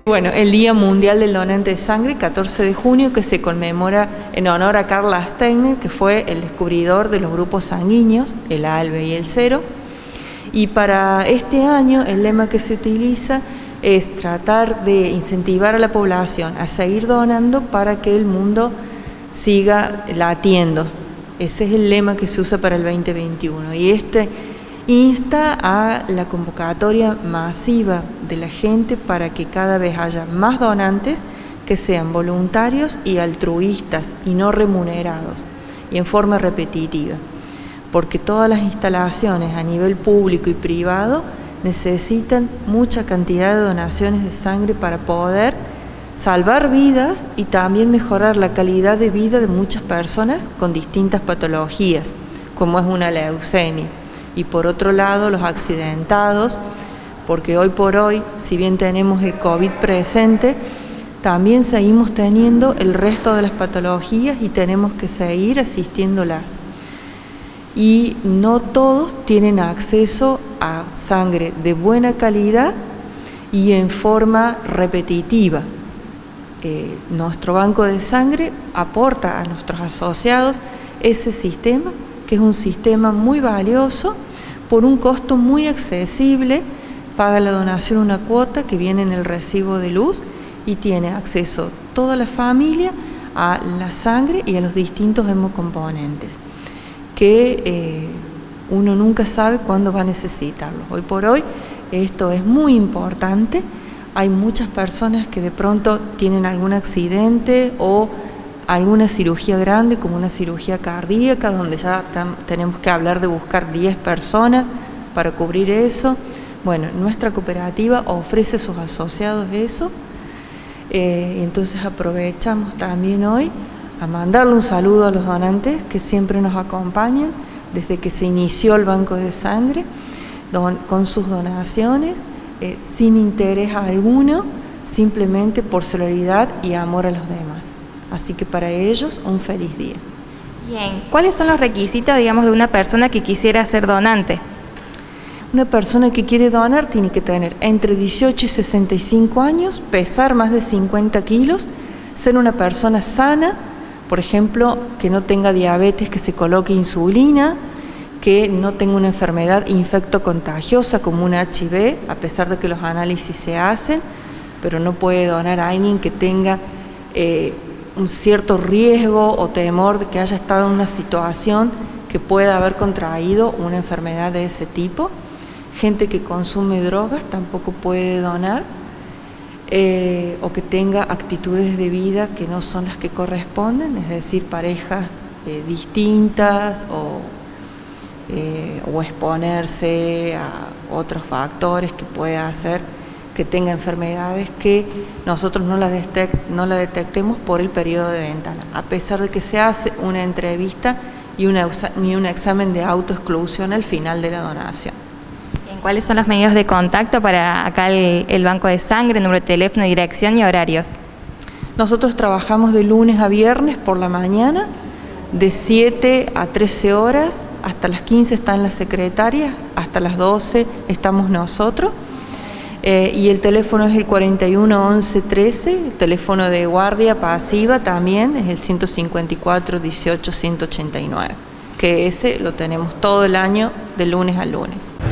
Bueno, el Día Mundial del Donante de Sangre, 14 de junio, que se conmemora en honor a Karl Steiner, que fue el descubridor de los grupos sanguíneos, el A, el B y el 0. Y para este año el lema que se utiliza es tratar de incentivar a la población a seguir donando para que el mundo siga latiendo. Ese es el lema que se usa para el 2021. Y este insta a la convocatoria masiva de la gente para que cada vez haya más donantes que sean voluntarios y altruistas y no remunerados y en forma repetitiva, porque todas las instalaciones a nivel público y privado necesitan mucha cantidad de donaciones de sangre para poder salvar vidas y también mejorar la calidad de vida de muchas personas con distintas patologías, como es una leucemia. Y por otro lado, los accidentados, porque hoy por hoy, si bien tenemos el COVID presente, también seguimos teniendo el resto de las patologías y tenemos que seguir asistiéndolas. Y no todos tienen acceso a sangre de buena calidad y en forma repetitiva. Nuestro banco de sangre aporta a nuestros asociados ese sistema, que es un sistema muy valioso, por un costo muy accesible. Paga la donación una cuota que viene en el recibo de luz y tiene acceso toda la familia a la sangre y a los distintos hemocomponentes, que uno nunca sabe cuándo va a necesitarlos. Hoy por hoy esto es muy importante. Hay muchas personas que de pronto tienen algún accidente o alguna cirugía grande, como una cirugía cardíaca, donde ya tenemos que hablar de buscar 10 personas para cubrir eso. Bueno, nuestra cooperativa ofrece a sus asociados eso, entonces aprovechamos también hoy a mandarle un saludo a los donantes que siempre nos acompañan desde que se inició el banco de sangre, con sus donaciones, sin interés alguno, simplemente por solidaridad y amor a los demás. Así que para ellos, un feliz día. Bien, ¿cuáles son los requisitos, digamos, de una persona que quisiera ser donante? Una persona que quiere donar tiene que tener entre 18 y 65 años, pesar más de 50 kilos, ser una persona sana, por ejemplo, que no tenga diabetes, que se coloque insulina, que no tenga una enfermedad infectocontagiosa como un HIV, a pesar de que los análisis se hacen, pero no puede donar a alguien que tenga un cierto riesgo o temor de que haya estado en una situación que pueda haber contraído una enfermedad de ese tipo. Gente que consume drogas tampoco puede donar, o que tenga actitudes de vida que no son las que corresponden, es decir, parejas distintas o exponerse a otros factores que pueda hacer que tenga enfermedades que nosotros no la detectemos por el periodo de ventana, a pesar de que se hace una entrevista y un examen de autoexclusión al final de la donación. ¿Cuáles son las medidas de contacto para acá el banco de sangre, número de teléfono, dirección y horarios? Nosotros trabajamos de lunes a viernes por la mañana, de 7 a 13 horas, hasta las 15 están las secretarias, hasta las 12 estamos nosotros. Y el teléfono es el 41 11 13, el teléfono de guardia pasiva también es el 154 18 189, que ese lo tenemos todo el año de lunes a lunes.